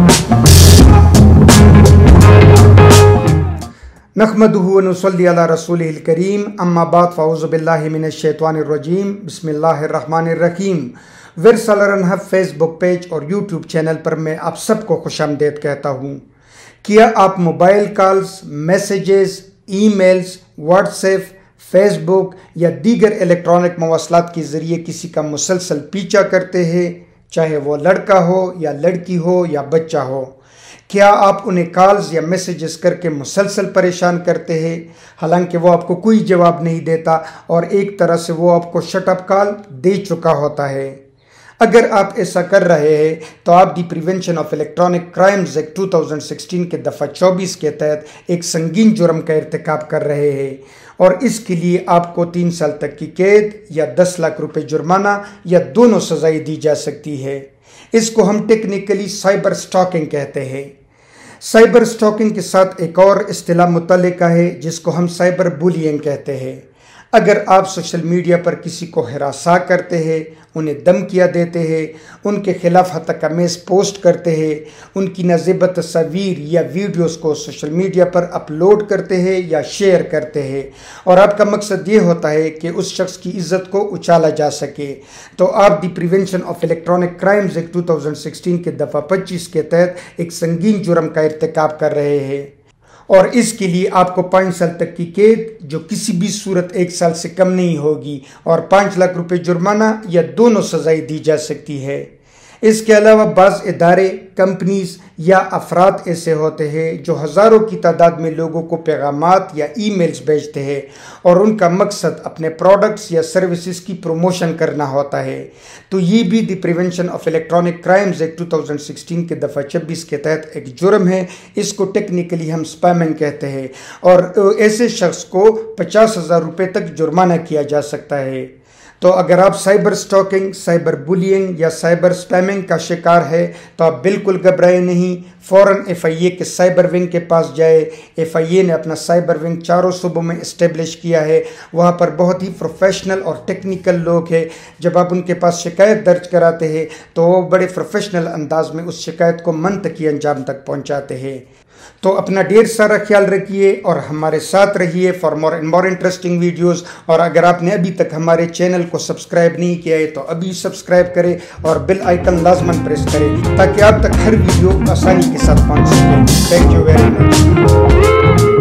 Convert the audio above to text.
नहमदुहु व नुसल्ली अला रसूलिहिल करीम अम्मा बाद फ़अऊज़ु बिल्लाहि मिनश शैतानिर रजीम बिस्मिल्लाहिर रहमानिर रहीम। विरसलरन फेसबुक पेज और यूट्यूब चैनल पर मैं आप सबको खुशामदीद कहता हूँ। क्या आप mobile calls, messages, emails, WhatsApp, Facebook या दीगर इलेक्ट्रॉनिक मवासलात के ज़रिए किसी का मुसलसल पीछा करते हैं, चाहे वो लड़का हो या लड़की हो या बच्चा हो? क्या आप उन्हें कॉल्स या मैसेजेस करके मुसलसल परेशान करते हैं, हालांकि वो आपको कोई जवाब नहीं देता और एक तरह से वो आपको शट अप कॉल दे चुका होता है? अगर आप ऐसा कर रहे हैं तो आप the prevention of electronic crimes act 2016 के दफ़ा 24 के तहत एक संगीन जुर्म का इर्तिकाब कर रहे हैं और इसके लिए आपको 3 साल तक की कैद या 10 लाख रुपए जुर्माना या दोनों सज़ाएं दी जा सकती है। इसको हम टेक्निकली साइबर स्टॉकिंग कहते हैं। साइबर स्टॉकिंग के साथ एक और इस्तिलाह मुतल्लिका है जिसको हम साइबर बुलियिंग कहते हैं। अगर आप सोशल मीडिया पर किसी को हरासा करते हैं, उन्हें धमकियाँ देते हैं, उनके खिलाफ हतकमेज़ पोस्ट करते हैं, उनकी नाज़ेब तस्वीर या वीडियोस को सोशल मीडिया पर अपलोड करते हैं या शेयर करते हैं और आपका मकसद ये होता है कि उस शख्स की इज़्ज़त को उछाला जा सके, तो आप the prevention of electronic crimes act 2016 के दफ़ा 25 के तहत एक संगीन जुर्म का इर्तिकाब कर रहे हैं और इसके लिए आपको 5 साल तक की कैद जो किसी भी सूरत 1 साल से कम नहीं होगी और 5 लाख रुपए जुर्माना या दोनों सज़ाएं दी जा सकती है। इसके अलावा बाज़ इदारे, कंपनीज या अफराद ऐसे होते हैं जो हज़ारों की तादाद में लोगों को पैगामात या ईमेल्स भेजते हैं और उनका मकसद अपने प्रोडक्ट्स या सर्विसेज की प्रमोशन करना होता है। तो ये भी the prevention of electronic crimes act 2016 के दफ़ा 26 के तहत एक जुर्म है। इसको टेक्निकली हम स्पैमिंग कहते हैं और ऐसे शख्स को 50,000 रुपये तक जुर्माना किया जा सकता है। तो अगर आप साइबर स्टॉकिंग, साइबर बुलियिंग या साइबर स्पैमिंग का शिकार है तो आप बिल्कुल घबराए नहीं, फ़ौरन FIA के साइबर विंग के पास जाए। FIA ने अपना साइबर विंग 4 सूबों में इस्टेब्लिश किया है। वहाँ पर बहुत ही प्रोफेशनल और टेक्निकल लोग हैं। जब आप उनके पास शिकायत दर्ज कराते हैं तो वो बड़े प्रोफेशनल अंदाज में उस शिकायत को मंतकी अंजाम तक पहुँचाते हैं। तो अपना ढेर सारा ख्याल रखिए और हमारे साथ रहिए फॉर मोर इंटरेस्टिंग वीडियोस। और अगर आपने अभी तक हमारे चैनल को सब्सक्राइब नहीं किया है तो अभी सब्सक्राइब करें और बेल आइकन लाजमन प्रेस करें ताकि आप तक हर वीडियो आसानी के साथ पहुंच सके। Thank you very much.